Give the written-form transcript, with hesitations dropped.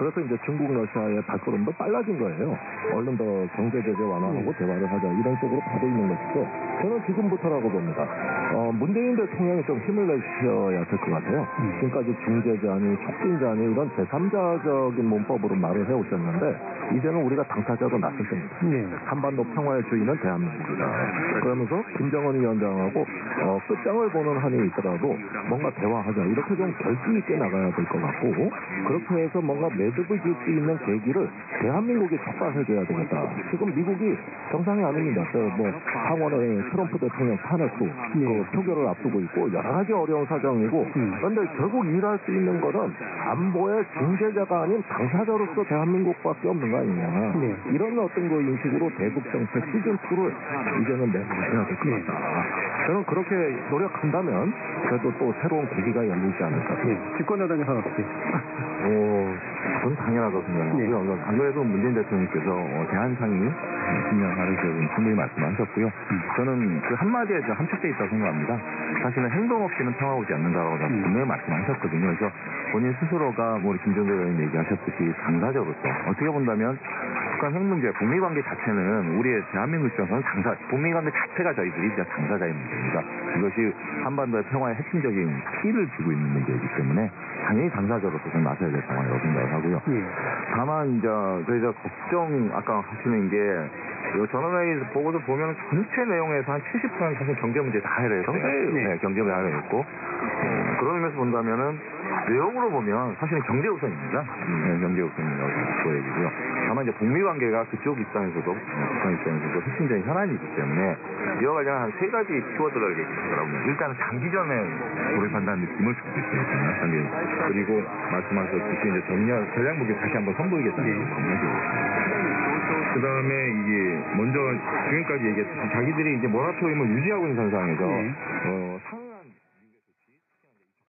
그래서 이제 중국 러시아의 발걸음도 빨라진 거예요. 얼른 더 경제 제재 완화하고 대화를 하자 이런 쪽으로 가고 있는 것이죠. 저는 지금부터라고 봅니다. 문재인 대통령이 좀 힘을 내셔야 될 것 같아요. 지금까지 중재자니 촉진자니 이런 제3자적인 문법으로 말을 해오셨는데 이제는 우리가 당사자로 나설 때입니다. 한반도 평화의 주인은 대한민국이다. 그러면서 김정은 위원장하고 끝장을 보는 한이 있더라도 뭔가 대화하자 이렇게 좀 결기 있게 나가야 될 것 같고 그렇게 해서 뭔가 매듭을 줄 수 있는 계기를 대한민국이 촉발해줘야 되겠다. 지금 미국이 정상이 아닙니다. 상원의 트럼프 대통령 탄핵 후 표결을 앞두고 있고 여러 가지 어려운 사정이고 그런데 결국 일할 수 있는 것은 안보의 중재자가 아닌 당사자로서 대한민국밖에 없는 거 아니냐. 이런 어떤 그 인식으로 대북 정책 시즌2를 이제는 내보셔야 될 것 같다. 저는 그렇게 노력한다면 그래도 또 새로운 계기가 열리지 않을까. 집권여당에서는 어떻게? 그건 당연하다고 생각하고요. 안 그래도 문재인 대통령께서 대한상이 진행하는 충분히 말씀하셨고요. 저는 그 한마디에 좀 함축돼 있다고 생각합니다. 사실은 행동 없이는 평화 오지 않는다라고 분명히 말씀하셨거든요. 그래서 본인 스스로가 우리 김종대 의원님 얘기하셨듯이 당사자로서 어떻게 본다면 북한 핵 문제, 북미 관계 자체는 우리의 대한민국 입장에서는 북미 관계 자체가 저희들이 진짜 당사자의 문제입니다. 이것이 한반도의 평화에 핵심적인 키를 쥐고 있는 문제이기 때문에 당연히 당사자로서 좀 나서야 될 상황이라고 생각을 하고요. 다만 이제 저희가 걱정 아까 하시는 게 전원회의 보고서 보면 전체 내용에서 한 70%는 사실 경제 문제 다 해결했어요. 경제 문제 다 해결했고 그런 의미에서 본다면은 내용으로 보면 사실은 경제 우선입니다. 경제 우선이라고 보여지고요. 다만 이제 북미 관계가 그쪽 입장에서도 북한 입장에서도 핵심적인 현안이기 때문에 이와 관련한 한 3가지 키워드를 얘기하더라고요. 일단은 장기전에 돌입한다는 느낌을 주고 있어요. 그리고 말씀하셨듯이 이제 전략무기 다시 한번 선보이겠다는 겁니다. 그 다음에 이게 먼저 지금까지 얘기했듯이 자기들이 이제 모라토리움을 유지하고 있는 상황에서